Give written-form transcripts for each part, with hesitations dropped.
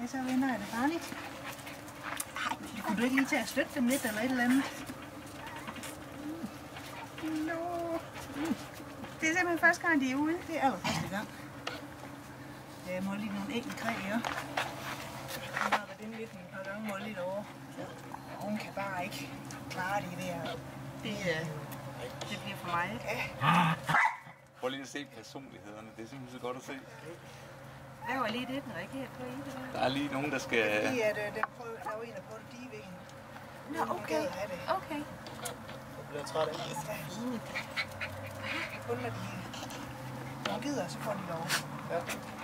Hvad så, venner? Er det farligt? Ej, kunne du ikke lige til at støtte dem lidt eller et eller andet? No. Det er simpelthen første gang, de er ude. Det er allerførste gang. Jeg må lige nogle enkelte kræ, ja. Hun har været inde lidt en par gange, må lidt over. Hun kan bare ikke klare det der. Det bliver for meget. Ja. Prøv lige at se personlighederne. Det er simpelthen så godt at se. Hvad var lige det, den reagerede på i det der? Der er lige nogen, der skal... Fordi at, der var en, der prøvede at dive ved hende. Nå, okay. Okay. Jeg bliver træt af det. Kun når de gider, så får de lov. Ja.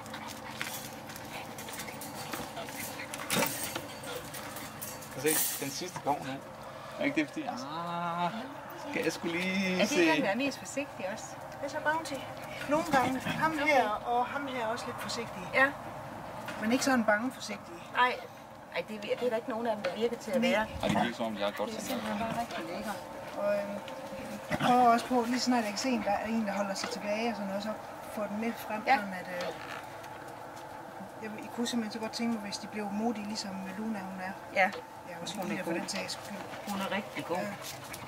Kan du se, den sidste går nu. Er ikke det, fordi... Skal jeg skulle lige se... Er det den, der er mest forsigtig også? Det er så Bounty. Nogle gange ham her og ham her er også lidt forsigtige. Ja. Men ikke sådan bange forsigtige. Nej. Ej, det er der ikke nogen af dem, der virker til at være. Og det virker som om, jeg er godt Det er til simpelthen bare rigtig lækker. Og jeg prøver også på, lige snart jeg kan se en, der er en, der holder sig tilbage og sådan noget, så får den med frem, Ja. sådan at... Jeg kunne simpelthen så godt tænke mig, hvis de blev modige, ligesom Luna hun er. Ja. Ja, også Hun er lige for god. den sags skyld. Hun er rigtig god. Ja.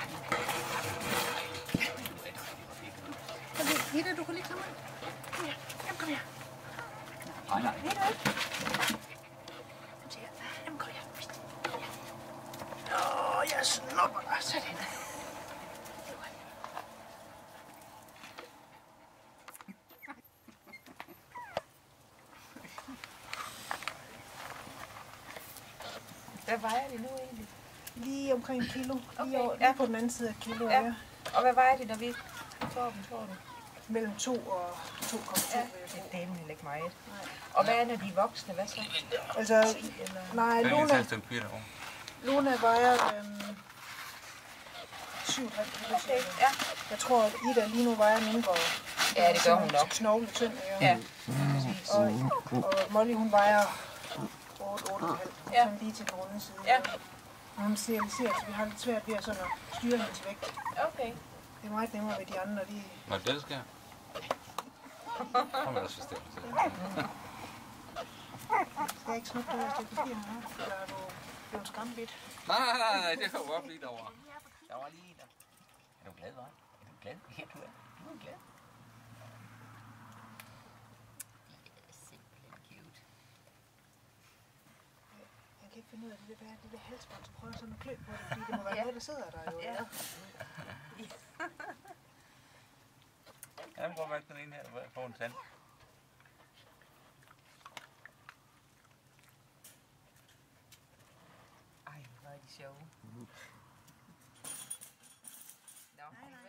Ida, du kan lige komme ind. Kom her. Jamen, kom her. Nej, nej. Ida. Kom her. Jamen, kom her. Åh, jeg snupper dig. Sådan. Hvad vejer det nu egentlig? Lige omkring 1 kilo. Lige, Okay, lige på den anden side af kilo. Ja. Ja. Og hvad vejer det, når vi får dem, tror du? Mellem 2 og 2,2. Ja, det er dæmmen ikke meget. Nej. Og hvad er, når de er voksne? Hvad så? Altså, nej, Luna vejer 7,5 kilo. Okay, ja. Jeg tror, at Ida lige nu vejer mindre. Ja, det gør hun nok. Knogle tynd, Ja. Og Molly, hun vejer 8,5. Ja. Sådan lige til den runde side. Ja. Og hun siger, at vi har lidt svært ved at sådan at styre hendes vægt. Okay. Det er meget nemmere ved de andre, de... Nå, det skal jeg. Kom med dig, synes jeg. Skal jeg ikke snuppe det, hvis det er forstyrrende, hva'? Eller er du blevet skræmmebidt? Nej, det var jo godt lige derovre. Der var lige en der. Er du glad, hva'? Er du glad? Ja, du er. Du er glad. Simpelthen cute. Jeg kan ikke finde ud af det der halsbånd, så prøver sådan at klø på det, fordi det må være noget, der sidder der jo. Ja. Ja, prøv at mærke den ene her, få en tand. Ej, hvor er de sjove. Nå.